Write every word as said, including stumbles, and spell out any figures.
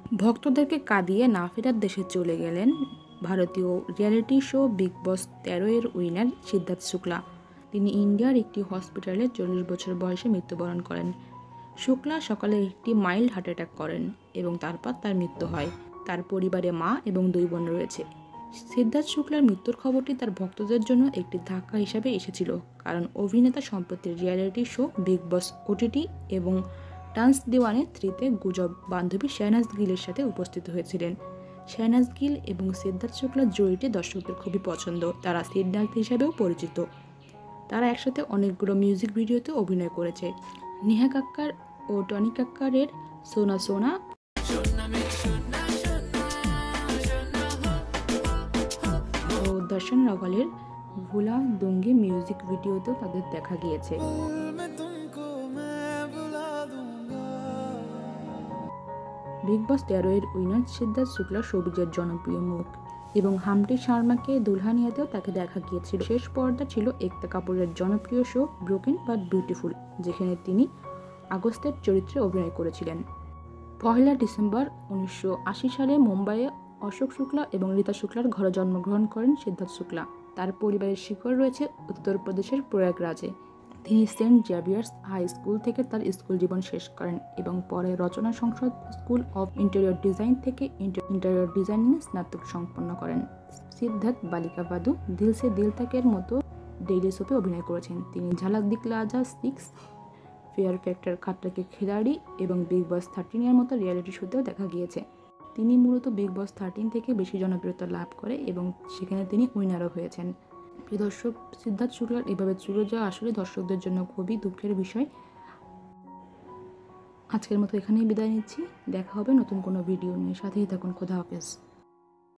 ভক্তদেরকে কাঁদিয়ে না ফেরার দেশে চলে গেলেন ভারতীয় রিয়েলিটি শো বিগ বস তেরো এর উইনার সিদ্ধার্থ শুক্লা। তিনি ইন্ডিয়ার একটি হসপিটালে চল্লিশ বছর বয়সে মৃত্যুবরণ করেন। শুক্লা সকালে একটি মাইল্ড হার্ট অ্যাটাক করেন এবং তারপর তার মৃত্যু হয়। তার পরিবারে মা এবং দুই বোন রয়েছে। সিদ্ধার্থ শুক্লার মৃত্যুর খবরটি তার ভক্তদের জন্য একটি ধাক্কা হিসাবে এসেছিল, কারণ অভিনেতা সম্প্রতি reality show Bigg Boss OTT এবং ডান্স দিওয়ানে থ্রিতে গুজব বান্ধবী শেহনাজ গিলের সাথে উপস্থিত হয়েছিলেন। শেহনাজ গিল এবং সিদ্ধার্থ শুক্লার জুড়িটি দর্শকদের খুবই পছন্দ। তারা সিদ্ধার্থ হিসাবেও পরিচিত। তারা একসাথে অনেকগুলো মিউজিক ভিডিওতে অভিনয় করেছে। নেহা কাক্কার ও টনি কাক্কারের সোনা সোনা ও দর্শন রাওয়ালের ভুলা দুঙ্গি মিউজিক ভিডিওতেও তাদের দেখা গিয়েছে। বিগ বস তেরো এর উইনার সিদ্ধার্থ শুক্লা শোবিজের জনপ্রিয় মুখ এবং হামটি শর্মাকে দুলহানিয়াতেও তাকে দেখা গিয়েছিল। শেষ পর্দা ছিল একতা কাপুরের জনপ্রিয় শো ব্রোকেন বাট বিউটিফুল, যেখানে তিনি আগস্টের চরিত্রে অভিনয় করেছিলেন। পহেলা ডিসেম্বর উনিশশো আশি সালে মুম্বাইয়ে অশোক শুক্লা এবং রীতা শুক্লার ঘরে জন্মগ্রহণ করেন সিদ্ধার্থ শুক্লা। তার পরিবারের শিকড় রয়েছে উত্তরপ্রদেশের প্রয়াগরাজে। তিনি সেন্ট জেভিয়ার্স হাই স্কুল থেকে তার স্কুল জীবন শেষ করেন এবং পরে Rachana Sansad school of interior design থেকে ইন্টেরিয়র ডিজাইনিংয়ে স্নাতক সম্পন্ন করেন। সিদ্ধার্থ বালিকা বাদু, দিল সে দিল তকের মতো ডেইলি সোপে অভিনয় করেছেন। তিনি Jhalak Dikhla Jaa six, Fear Factor, Khatra ke Khiladi এবং বিগ বস থার্টিন এর মতো রিয়েলিটি শোতেও দেখা গিয়েছে। তিনি মূলত বিগ বস থার্টিন থেকে বেশি জনপ্রিয়তা লাভ করে এবং সেখানে তিনি উইনারও হয়েছেন। প্রিয় দর্শক, সিদ্ধার্থ শুক্লার এভাবে চলে যাওয়া আসলে দর্শকদের জন্য খুবই দুঃখের বিষয়। আজকের মতো এখানেই বিদায় নিচ্ছি। দেখা হবে নতুন কোনো ভিডিও নিয়ে। সাথেই থাকুন। খোদা হাফেজ।